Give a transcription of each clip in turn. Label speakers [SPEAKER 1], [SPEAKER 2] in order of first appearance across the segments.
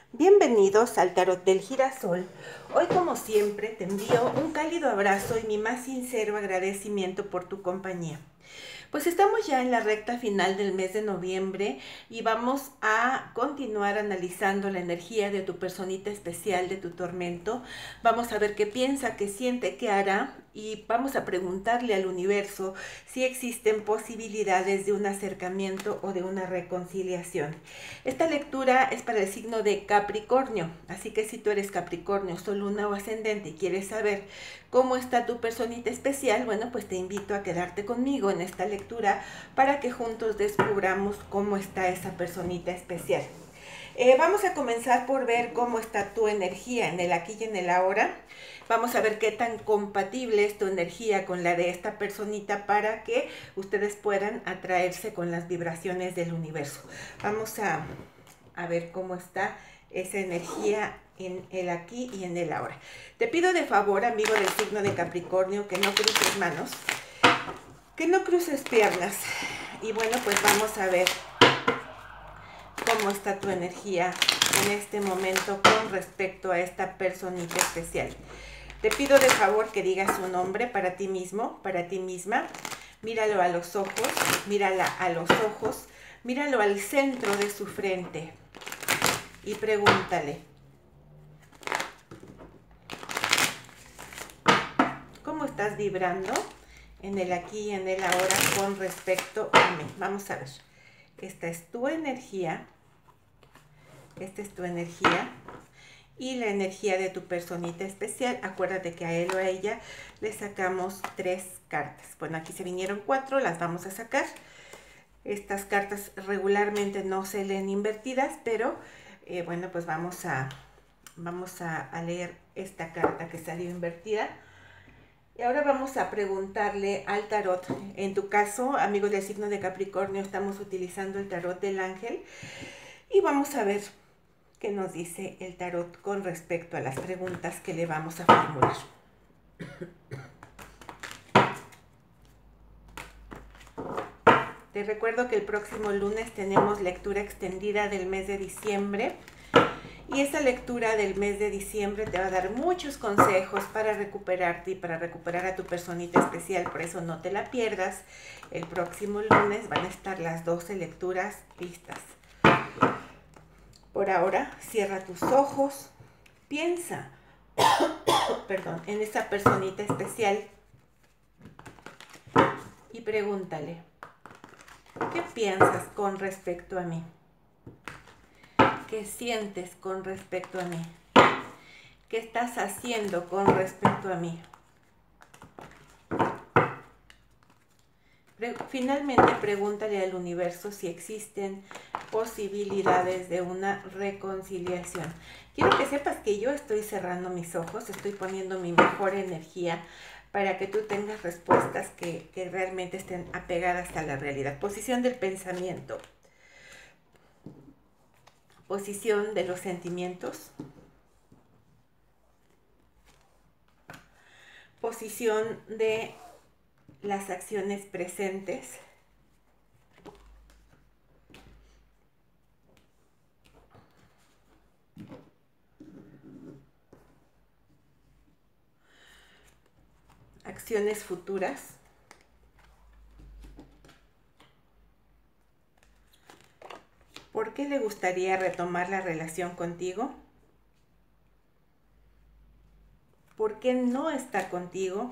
[SPEAKER 1] Bienvenidos al Tarot del Girasol. Hoy, como siempre, te envío un cálido abrazo y mi más sincero agradecimiento por tu compañía. Pues estamos ya en la recta final del mes de noviembre y vamos a continuar analizando la energía de tu personita especial, de tu tormento. Vamos a ver qué piensa, qué siente, qué hará y vamos a preguntarle al universo si existen posibilidades de un acercamiento o de una reconciliación. Esta lectura es para el signo de Capricornio, así que si tú eres Capricornio, Sol, Luna o Ascendente y quieres saber cómo está tu personita especial, bueno, pues te invito a quedarte conmigo en esta lectura para que juntos descubramos cómo está esa personita especial. Vamos a comenzar por ver cómo está tu energía en el aquí y en el ahora. Vamos a ver qué tan compatible es tu energía con la de esta personita para que ustedes puedan atraerse con las vibraciones del universo. Vamos a ver cómo está esa energía en el aquí y en el ahora. Te pido de favor, amigo del signo de Capricornio, que no cruces manos, que no cruces piernas. Y bueno, pues vamos a ver cómo está tu energía en este momento con respecto a esta personita especial. Te pido de favor que digas su nombre para ti mismo, para ti misma. Míralo a los ojos, mírala a los ojos, míralo al centro de su frente y pregúntale: ¿cómo estás vibrando en el aquí y en el ahora con respecto a mí? Vamos a ver. Esta es tu energía. Esta es tu energía. Y la energía de tu personita especial. Acuérdate que a él o a ella le sacamos 3 cartas. Bueno, aquí se vinieron 4, las vamos a sacar. Estas cartas regularmente no se leen invertidas, pero bueno, pues vamos a leer esta carta que salió invertida. Y ahora vamos a preguntarle al tarot. En tu caso, amigos del signo de Capricornio, estamos utilizando el tarot del ángel. Y vamos a ver qué nos dice el tarot con respecto a las preguntas que le vamos a formular. Te recuerdo que el próximo lunes tenemos lectura extendida del mes de diciembre. Y esta lectura del mes de diciembre te va a dar muchos consejos para recuperarte y para recuperar a tu personita especial. Por eso no te la pierdas. El próximo lunes van a estar las 12 lecturas listas. Por ahora, cierra tus ojos. Piensa perdón, en esa personita especial y pregúntale: ¿qué piensas con respecto a mí? ¿Qué sientes con respecto a mí? ¿Qué estás haciendo con respecto a mí? Finalmente, pregúntale al universo si existen posibilidades de una reconciliación. Quiero que sepas que yo estoy cerrando mis ojos, estoy poniendo mi mejor energía para que tú tengas respuestas que realmente estén apegadas a la realidad. Posición del pensamiento. Posición de los sentimientos. Posición de las acciones presentes. Acciones futuras. ¿Por qué le gustaría retomar la relación contigo? ¿Por qué no está contigo?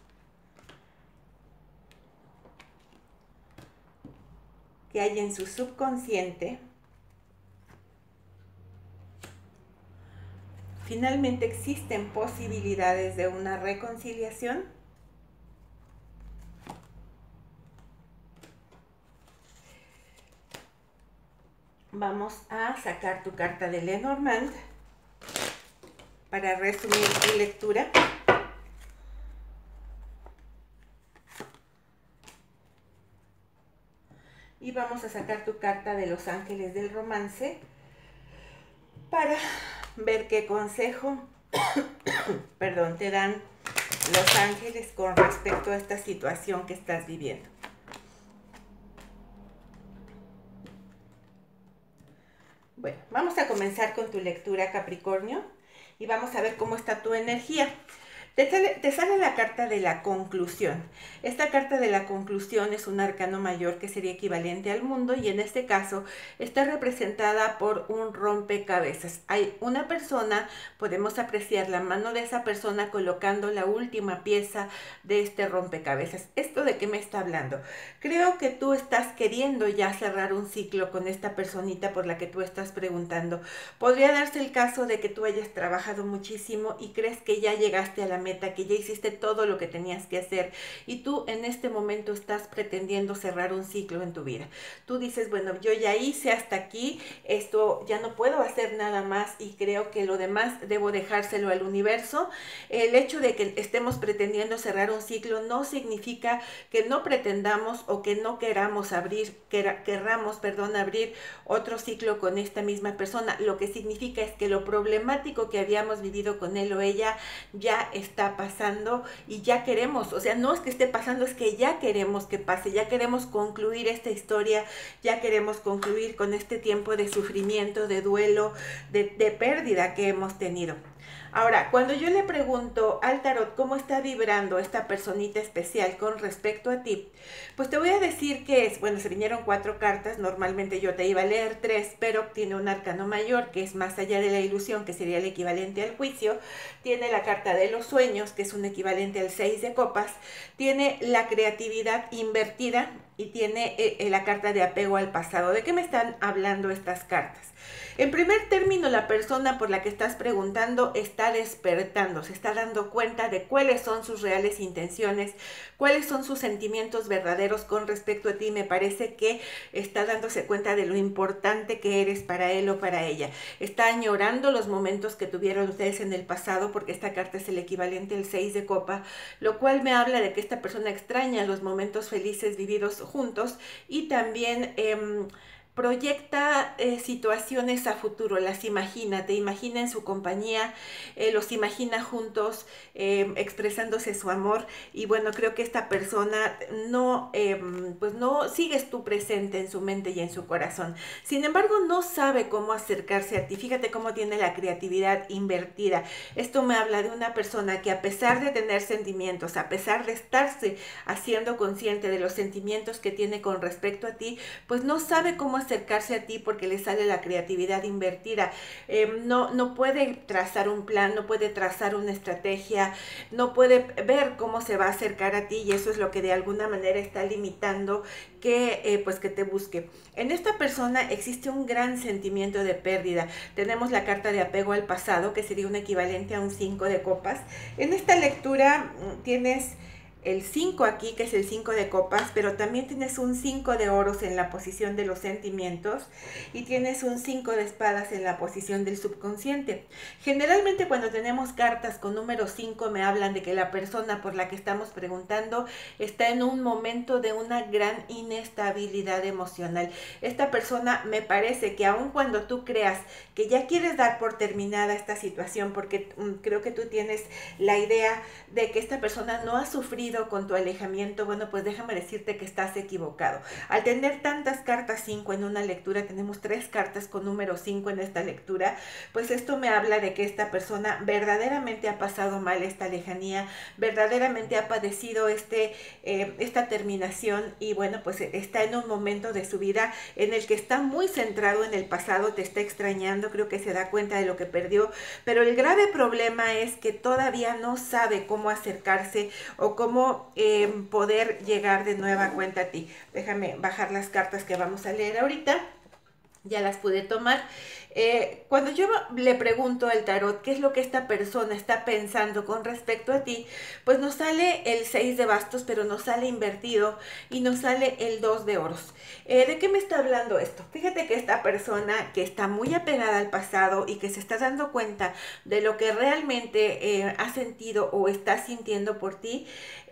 [SPEAKER 1] ¿Qué hay en su subconsciente? Finalmente, ¿existen posibilidades de una reconciliación? Vamos a sacar tu carta de Lenormand para resumir tu lectura. Y vamos a sacar tu carta de los ángeles del romance para ver qué consejo perdón, te dan los ángeles con respecto a esta situación que estás viviendo. Bueno, vamos a comenzar con tu lectura, Capricornio, y vamos a ver cómo está tu energía. Te sale la carta de la conclusión. Esta carta de la conclusión es un arcano mayor que sería equivalente al mundo y en este caso está representada por un rompecabezas. Hay una persona, podemos apreciar la mano de esa persona colocando la última pieza de este rompecabezas. ¿Esto de qué me está hablando? Creo que tú estás queriendo ya cerrar un ciclo con esta personita por la que tú estás preguntando. Podría darse el caso de que tú hayas trabajado muchísimo y crees que ya llegaste a la meta, que ya hiciste todo lo que tenías que hacer y tú en este momento estás pretendiendo cerrar un ciclo en tu vida. Tú dices, bueno, yo ya hice hasta aquí, esto ya no puedo hacer nada más y creo que lo demás debo dejárselo al universo. El hecho de que estemos pretendiendo cerrar un ciclo no significa que no pretendamos o que no queramos abrir otro ciclo con esta misma persona. Lo que significa es que lo problemático que habíamos vivido con él o ella ya está pasando y ya queremos, o sea, no es que esté pasando, es que ya queremos que pase, ya queremos concluir esta historia, ya queremos concluir con este tiempo de sufrimiento, de duelo, de pérdida que hemos tenido. Ahora, cuando yo le pregunto al tarot cómo está vibrando esta personita especial con respecto a ti, pues te voy a decir que es, bueno, se vinieron 4 cartas, normalmente yo te iba a leer 3, pero tiene un arcano mayor que es más allá de la ilusión, que sería el equivalente al juicio, tiene la carta de los sueños, que es un equivalente al 6 de copas, tiene la creatividad invertida y tiene la carta de apego al pasado. ¿De qué me están hablando estas cartas? En primer término, la persona por la que estás preguntando está despertando, se está dando cuenta de cuáles son sus reales intenciones, cuáles son sus sentimientos verdaderos con respecto a ti. Me parece que está dándose cuenta de lo importante que eres para él o para ella. Está añorando los momentos que tuvieron ustedes en el pasado, porque esta carta es el equivalente al 6 de copa, lo cual me habla de que esta persona extraña los momentos felices vividos juntos y también proyecta situaciones a futuro, las imagina, te imagina en su compañía, los imagina juntos, expresándose su amor. Y bueno, creo que esta persona pues no sigues tú presente en su mente y en su corazón. Sin embargo, no sabe cómo acercarse a ti. Fíjate cómo tiene la creatividad invertida. Esto me habla de una persona que, a pesar de tener sentimientos, a pesar de estarse haciendo consciente de los sentimientos que tiene con respecto a ti, pues no sabe cómo acercarse a ti porque le sale la creatividad invertida. No puede trazar un plan, no puede trazar una estrategia, no puede ver cómo se va a acercar a ti, y eso es lo que de alguna manera está limitando pues que te busque. En esta persona existe un gran sentimiento de pérdida. Tenemos la carta de apego al pasado, que sería un equivalente a un 5 de copas. En esta lectura tienes el 5 aquí, que es el 5 de copas, pero también tienes un 5 de oros en la posición de los sentimientos y tienes un 5 de espadas en la posición del subconsciente. Generalmente cuando tenemos cartas con número 5 me hablan de que la persona por la que estamos preguntando está en un momento de una gran inestabilidad emocional. Esta persona, me parece que aun cuando tú creas que ya quieres dar por terminada esta situación, porque creo que tú tienes la idea de que esta persona no ha sufrido con tu alejamiento, bueno, pues déjame decirte que estás equivocado. Al tener tantas cartas 5 en una lectura, tenemos 3 cartas con número 5 en esta lectura, pues esto me habla de que esta persona verdaderamente ha pasado mal esta lejanía, verdaderamente ha padecido esta terminación, y bueno, pues está en un momento de su vida en el que está muy centrado en el pasado, te está extrañando, creo que se da cuenta de lo que perdió, pero el grave problema es que todavía no sabe cómo acercarse o cómo poder llegar de nueva cuenta a ti. Déjame bajar las cartas que vamos a leer ahorita. Ya las pude tomar. Cuando yo le pregunto al tarot qué es lo que esta persona está pensando con respecto a ti, pues nos sale el 6 de bastos, pero nos sale invertido y nos sale el 2 de oros. ¿De qué me está hablando esto? Fíjate que esta persona que está muy apegada al pasado y que se está dando cuenta de lo que realmente ha sentido o está sintiendo por ti,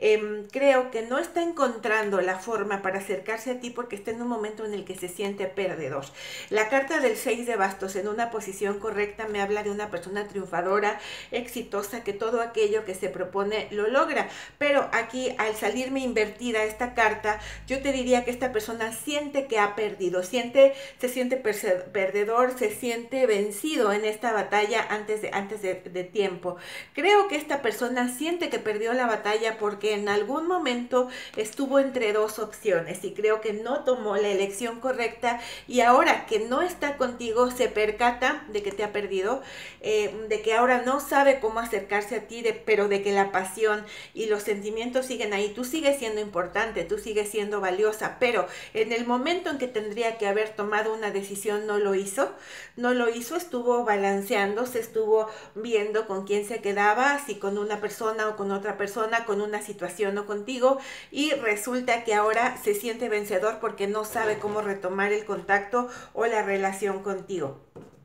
[SPEAKER 1] creo que no está encontrando la forma para acercarse a ti porque está en un momento en el que se siente perdedor. La carta del 6 de bastos en una posición correcta me habla de una persona triunfadora, exitosa, que todo aquello que se propone lo logra. Pero aquí, al salirme invertida esta carta, yo te diría que esta persona siente que ha perdido, se siente perdedor, se siente vencido en esta batalla antes de tiempo. Creo que esta persona siente que perdió la batalla porque en algún momento estuvo entre dos opciones y creo que no tomó la elección correcta, y ahora que no está contigo se percata de que te ha perdido, de que ahora no sabe cómo acercarse a ti, pero de que la pasión y los sentimientos siguen ahí. Tú sigues siendo importante, tú sigues siendo valiosa, pero en el momento en que tendría que haber tomado una decisión no lo hizo, estuvo balanceando, se estuvo viendo con quién se quedaba, si con una persona o con otra persona, con una situación o contigo, y resulta que ahora se siente vencedor porque no sabe cómo retomar el contacto o la relación contigo.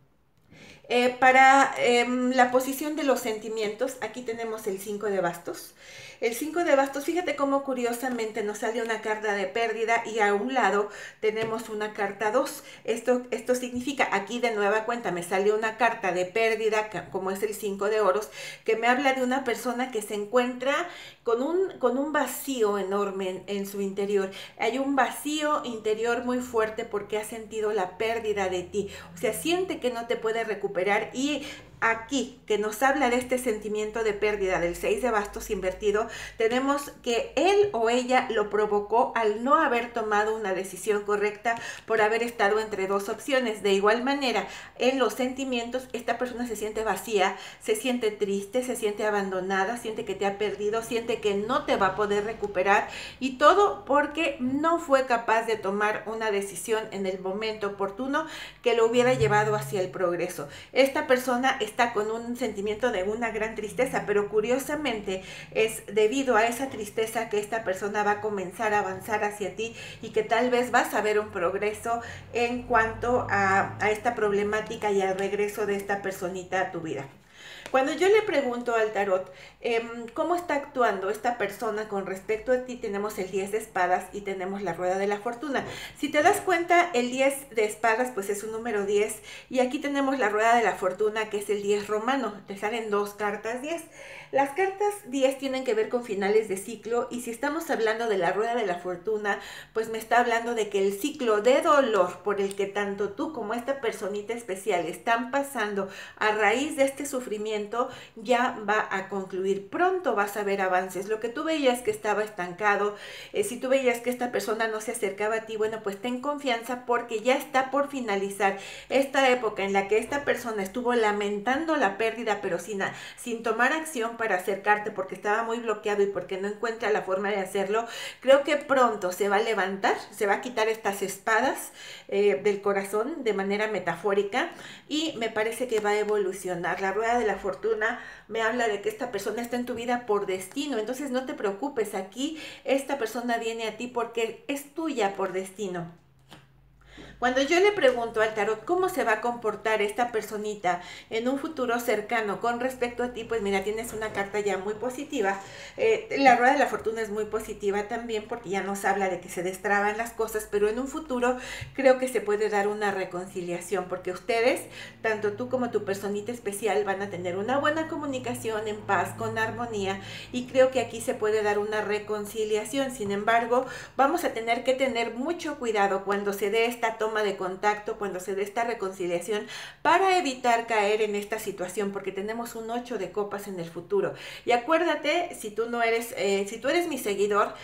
[SPEAKER 1] Para la posición de los sentimientos, aquí tenemos el 5 de bastos. El 5 de bastos, fíjate cómo curiosamente nos sale una carta de pérdida y a un lado tenemos una carta 2. Esto significa, aquí de nueva cuenta me sale una carta de pérdida, como es el 5 de oros, que me habla de una persona que se encuentra con un vacío enorme en su interior. Hay un vacío interior muy fuerte porque ha sentido la pérdida de ti. O sea, siente que no te puede recuperar, y aquí, que nos habla de este sentimiento de pérdida del 6 de bastos invertido, tenemos que él o ella lo provocó al no haber tomado una decisión correcta por haber estado entre dos opciones. De igual manera, en los sentimientos, esta persona se siente vacía, se siente triste, se siente abandonada, siente que te ha perdido, siente que no te va a poder recuperar, y todo porque no fue capaz de tomar una decisión en el momento oportuno que lo hubiera llevado hacia el progreso. Esta persona está con un sentimiento de una gran tristeza, pero curiosamente es debido a esa tristeza que esta persona va a comenzar a avanzar hacia ti, y que tal vez vas a ver un progreso en cuanto a esta problemática y al regreso de esta personita a tu vida. Cuando yo le pregunto al tarot cómo está actuando esta persona con respecto a ti, tenemos el 10 de espadas y tenemos la rueda de la fortuna. Si te das cuenta, el 10 de espadas pues es un número 10, y aquí tenemos la rueda de la fortuna, que es el 10 romano. Te salen dos cartas 10. Las cartas 10 tienen que ver con finales de ciclo, y si estamos hablando de la rueda de la fortuna, pues me está hablando de que el ciclo de dolor por el que tanto tú como esta personita especial están pasando a raíz de este sufrimiento ya va a concluir. Pronto vas a ver avances. Lo que tú veías que estaba estancado, si tú veías que esta persona no se acercaba a ti, bueno, pues ten confianza porque ya está por finalizar esta época en la que esta persona estuvo lamentando la pérdida, pero sin tomar acción para acercarte porque estaba muy bloqueado y porque no encuentra la forma de hacerlo. Creo que pronto se va a levantar, se va a quitar estas espadas del corazón de manera metafórica, y me parece que va a evolucionar. La rueda de la fortuna me habla de que esta persona está en tu vida por destino, entonces no te preocupes, aquí esta persona viene a ti porque es tuya por destino. Cuando yo le pregunto al tarot cómo se va a comportar esta personita en un futuro cercano con respecto a ti, pues mira, tienes una carta ya muy positiva. La rueda de la fortuna es muy positiva también porque ya nos habla de que se destraban las cosas, pero en un futuro creo que se puede dar una reconciliación, porque ustedes, tanto tú como tu personita especial, van a tener una buena comunicación en paz, con armonía, y creo que aquí se puede dar una reconciliación. Sin embargo, vamos a tener que tener mucho cuidado cuando se dé esta toma de contacto, cuando se dé esta reconciliación, para evitar caer en esta situación, porque tenemos un 8 de copas en el futuro. Y acuérdate, si tú eres mi seguidor,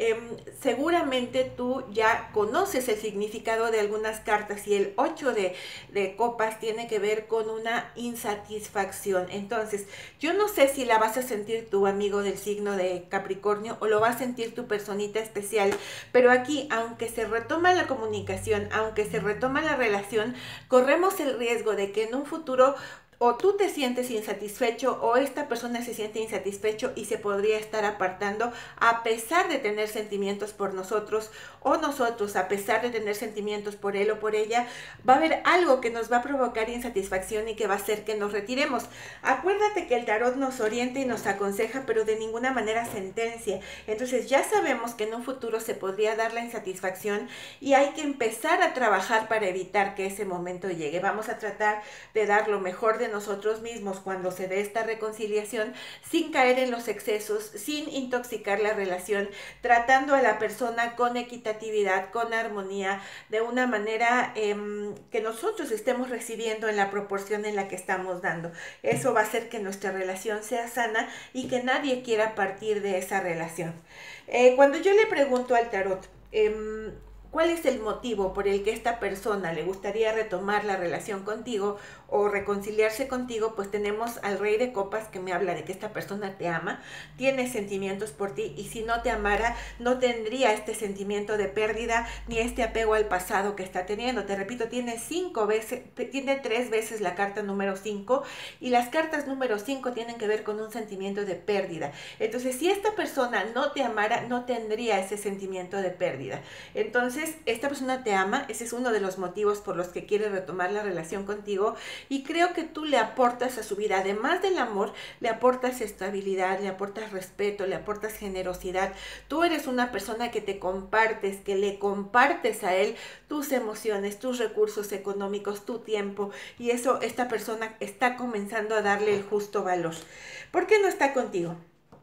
[SPEAKER 1] seguramente tú ya conoces el significado de algunas cartas, y el 8 de copas tiene que ver con una insatisfacción. Entonces, yo no sé si la vas a sentir tu amigo del signo de Capricornio o lo va a sentir tu personita especial, pero aquí, aunque se retoma la comunicación, aunque se retoma la relación, corremos el riesgo de que en un futuro o tú te sientes insatisfecho o esta persona se siente insatisfecho y se podría estar apartando a pesar de tener sentimientos por nosotros, o nosotros a pesar de tener sentimientos por él o por ella. Va a haber algo que nos va a provocar insatisfacción y que va a hacer que nos retiremos. Acuérdate que el tarot nos orienta y nos aconseja, pero de ninguna manera sentencia. Entonces ya sabemos que en un futuro se podría dar la insatisfacción y hay que empezar a trabajar para evitar que ese momento llegue. Vamos a tratar de dar lo mejor de nosotros mismos cuando se dé esta reconciliación, sin caer en los excesos, sin intoxicar la relación, tratando a la persona con equitatividad, con armonía, de una manera que nosotros estemos recibiendo en la proporción en la que estamos dando. Eso va a hacer que nuestra relación sea sana y que nadie quiera partir de esa relación. Cuando yo le pregunto al tarot, ¿cuál es el motivo por el que esta persona le gustaría retomar la relación contigo o reconciliarse contigo? Pues tenemos al Rey de Copas, que me habla de que esta persona te ama, tiene sentimientos por ti, y si no te amara, no tendría este sentimiento de pérdida ni este apego al pasado que está teniendo. Te repito, tiene 3 veces la carta número 5, y las cartas número 5 tienen que ver con un sentimiento de pérdida. Entonces, si esta persona no te amara, no tendría ese sentimiento de pérdida. Entonces, esta persona te ama, ese es uno de los motivos por los que quiere retomar la relación contigo, y creo que tú le aportas a su vida, además del amor, le aportas estabilidad, le aportas respeto, le aportas generosidad. Tú eres una persona que te compartes, que le compartes a él tus emociones, tus recursos económicos, tu tiempo, y eso esta persona está comenzando a darle el justo valor. ¿Por qué no está contigo?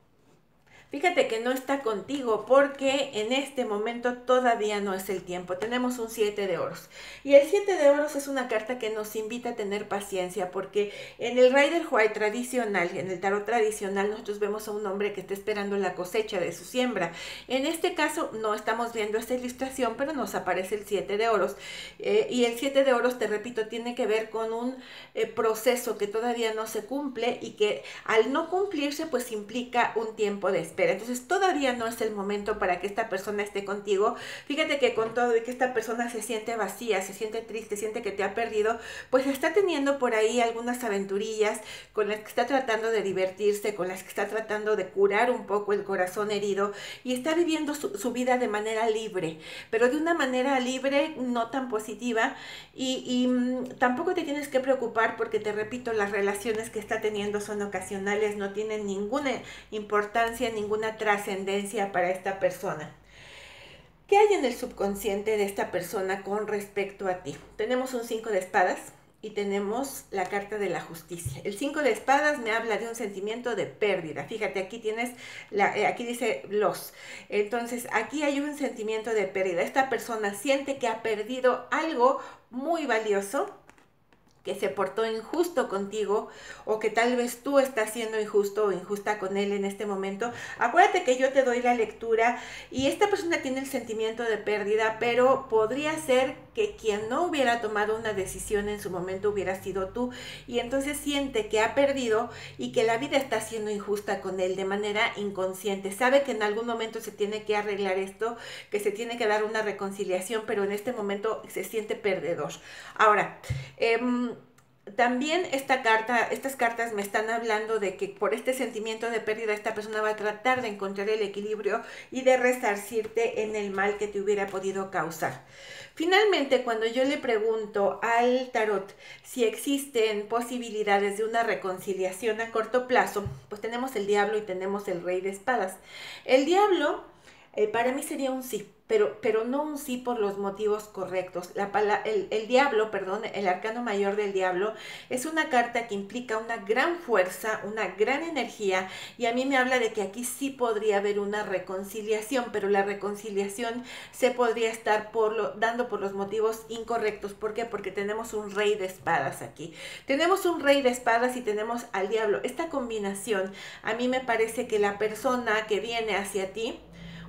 [SPEAKER 1] Fíjate que no está contigo porque en este momento todavía no es el tiempo. Tenemos un 7 de oros. Y el 7 de oros es una carta que nos invita a tener paciencia, porque en el Rider-Waite tradicional, en el tarot tradicional, nosotros vemos a un hombre que está esperando la cosecha de su siembra. En este caso no estamos viendo esta ilustración, pero nos aparece el 7 de oros. Y el 7 de oros, te repito, tiene que ver con un proceso que todavía no se cumple y que al no cumplirse pues implica un tiempo de espera. Entonces todavía no es el momento para que esta persona esté contigo. Fíjate que con todo y que esta persona se siente vacía, se siente triste, siente que te ha perdido, pues está teniendo por ahí algunas aventurillas con las que está tratando de divertirse, con las que está tratando de curar un poco el corazón herido, y está viviendo su vida de manera libre, pero de una manera libre no tan positiva, y tampoco te tienes que preocupar porque, te repito, las relaciones que está teniendo son ocasionales, no tienen ninguna importancia, ninguna trascendencia para esta persona. ¿Qué hay en el subconsciente de esta persona con respecto a ti? Tenemos un 5 de espadas y tenemos la carta de la justicia. El 5 de espadas me habla de un sentimiento de pérdida. Fíjate, aquí tienes, aquí dice los. Entonces, aquí hay un sentimiento de pérdida. Esta persona siente que ha perdido algo muy valioso, que se portó injusto contigo, o que tal vez tú estás siendo injusto o injusta con él en este momento. Acuérdate que yo te doy la lectura y esta persona tiene el sentimiento de pérdida, pero podría ser que quien no hubiera tomado una decisión en su momento hubiera sido tú, y entonces siente que ha perdido y que la vida está siendo injusta con él de manera inconsciente. Sabe que en algún momento se tiene que arreglar esto, que se tiene que dar una reconciliación, pero en este momento se siente perdedor. Ahora, también estas cartas me están hablando de que por este sentimiento de pérdida esta persona va a tratar de encontrar el equilibrio y de resarcirte en el mal que te hubiera podido causar. Finalmente, cuando yo le pregunto al tarot si existen posibilidades de una reconciliación a corto plazo, pues tenemos el diablo y tenemos el rey de espadas. El diablo para mí sería un sí, pero no un sí por los motivos correctos. El diablo, perdón, el arcano mayor del diablo es una carta que implica una gran fuerza, una gran energía, y a mí me habla de que aquí sí podría haber una reconciliación, pero la reconciliación se podría estar dando por los motivos incorrectos. ¿Por qué? Porque tenemos un rey de espadas aquí. Tenemos un rey de espadas y tenemos al diablo. Esta combinación, a mí me parece que la persona que viene hacia ti,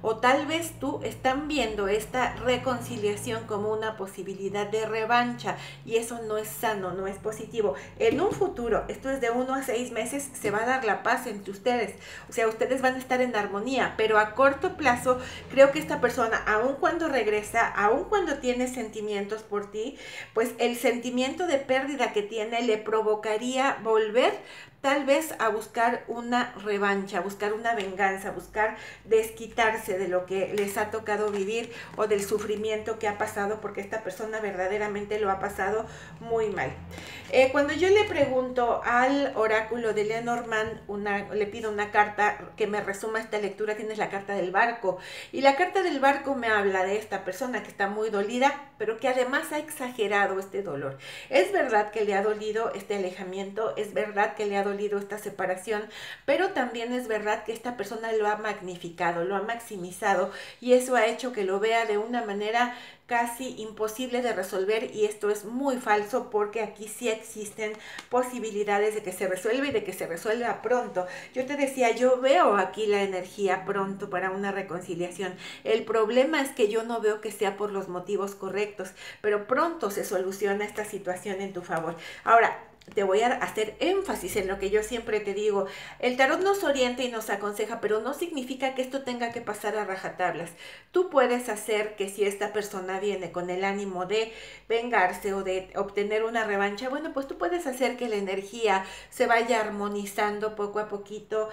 [SPEAKER 1] o tal vez tú están viendo esta reconciliación como una posibilidad de revancha y eso no es sano, no es positivo. En un futuro, esto es de 1 a 6 meses, se va a dar la paz entre ustedes, o sea, ustedes van a estar en armonía, pero a corto plazo creo que esta persona, aun cuando regresa, aun cuando tiene sentimientos por ti, pues el sentimiento de pérdida que tiene le provocaría volver tal vez a buscar una revancha, buscar una venganza, buscar desquitarse de lo que les ha tocado vivir o del sufrimiento que ha pasado, porque esta persona verdaderamente lo ha pasado muy mal. Cuando yo le pregunto al oráculo de Lenormand, le pido una carta que me resuma esta lectura, tienes la carta del barco, y la carta del barco me habla de esta persona que está muy dolida, pero que además ha exagerado este dolor. Es verdad que le ha dolido este alejamiento, es verdad que le ha dolido esta separación, pero también es verdad que esta persona lo ha magnificado, lo ha maximizado y eso ha hecho que lo vea de una manera casi imposible de resolver, y esto es muy falso porque aquí sí existen posibilidades de que se resuelva y de que se resuelva pronto. Yo te decía, yo veo aquí la energía pronto para una reconciliación. El problema es que yo no veo que sea por los motivos correctos, pero pronto se soluciona esta situación en tu favor. Ahora, te voy a hacer énfasis en lo que yo siempre te digo. El tarot nos orienta y nos aconseja, pero no significa que esto tenga que pasar a rajatablas. Tú puedes hacer que si esta persona viene con el ánimo de vengarse o de obtener una revancha, bueno, pues tú puedes hacer que la energía se vaya armonizando poco a poquito,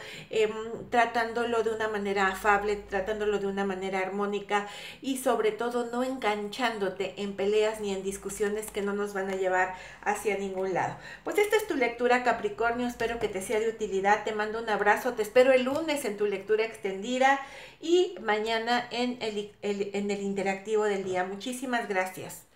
[SPEAKER 1] tratándolo de una manera afable, tratándolo de una manera armónica y sobre todo no enganchándote en peleas ni en discusiones que no nos van a llevar hacia ningún lado. Pues esta es tu lectura, Capricornio, espero que te sea de utilidad, te mando un abrazo, te espero el lunes en tu lectura extendida y mañana en el interactivo del día. Muchísimas gracias.